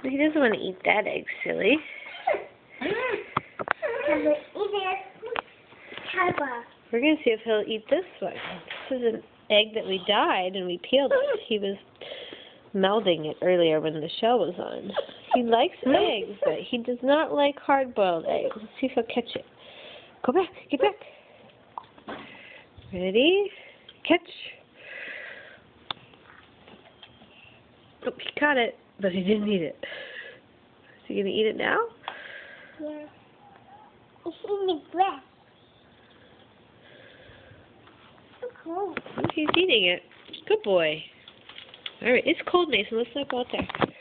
He doesn't want to eat that egg, silly. We're going to see if he'll eat this one. This is an egg that we dyed and we peeled it. He was melding it earlier when the show was on. He likes eggs, but he does not like hard-boiled eggs. Let's see if he'll catch it. Go back. Get back. Ready? Catch. Oh, he caught it, but he didn't eat it. Is he going to eat it now? Yeah. It's in the breast. So cold. He's eating it. Good boy. All right, it's cold, Mason. Let's not go out there.